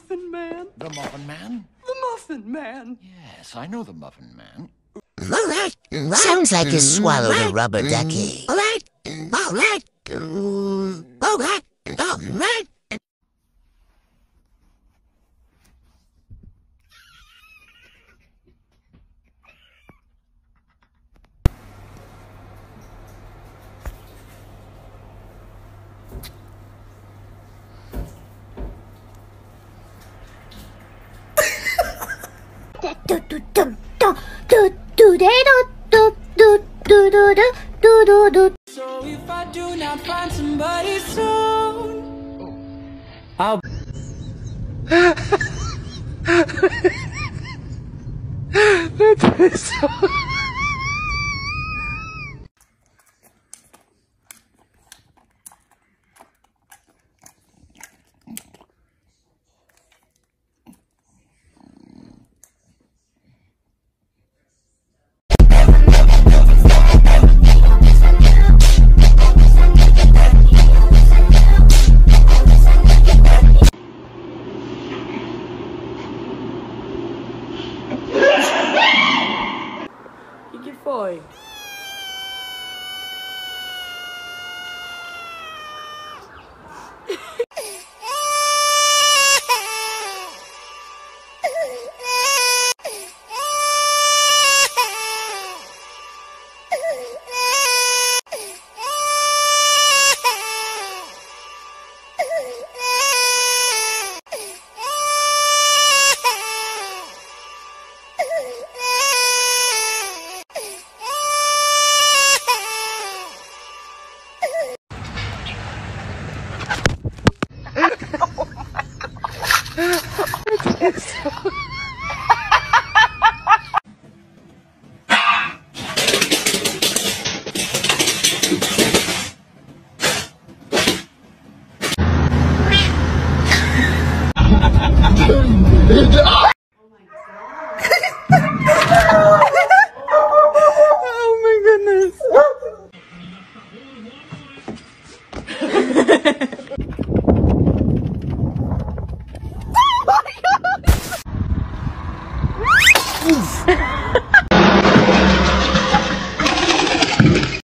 Muffin Man. The Muffin Man? The Muffin Man. Yes, I know the Muffin Man. Sounds like you swallowed a rubber ducky. So if I do not find somebody soon, I'll O que foi?